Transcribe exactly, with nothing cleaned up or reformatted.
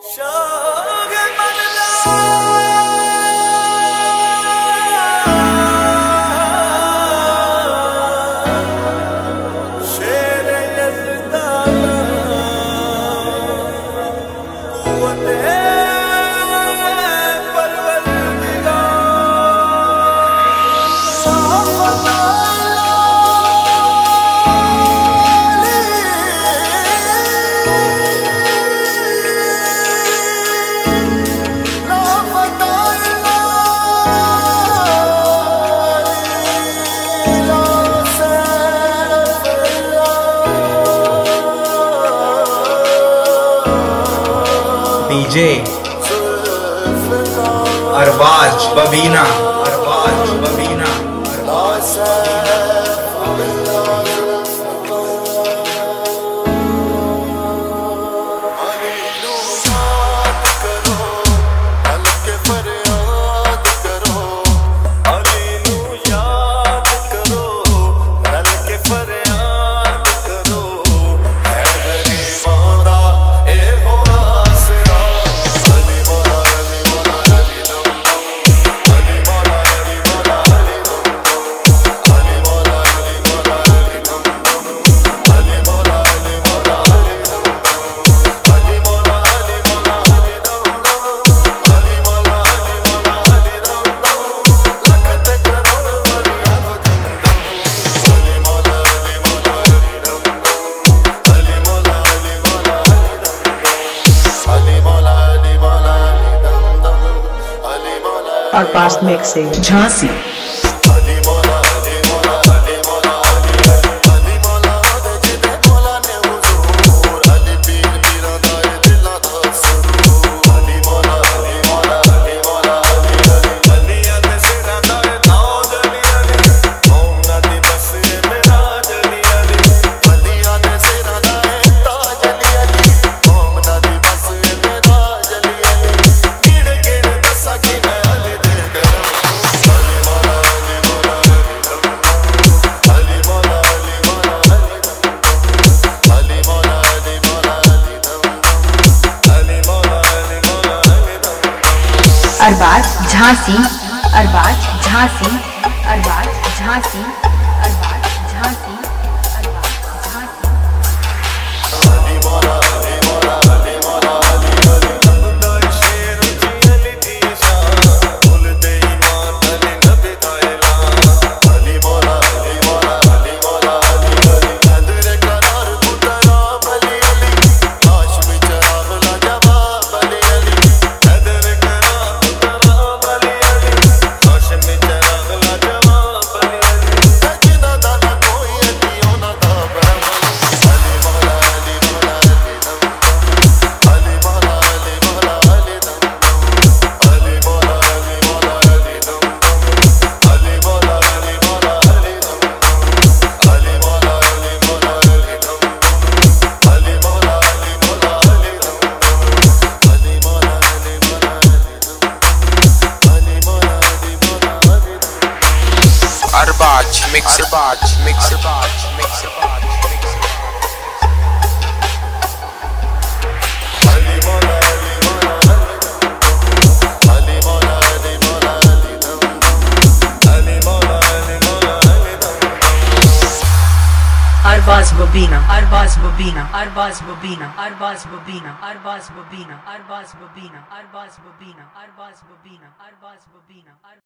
DJ Arbaaz Babina Arbaaz Babina Arbaaz Arbaaz mixing Jhansi. Arbaaz Jhansi Arbaaz Jhansi Arbaaz Jhansi Arbaaz Jhansi Arbaaz Jhansi Arbaaz mix Arbaaz mix Arbaaz mix Arbaaz bobina Arbaaz bobina Arbaaz bobina Arbaaz bobina Arbaaz bobina Arbaaz bobina Arbaaz bobina Arbaaz bobina Arbaaz bobina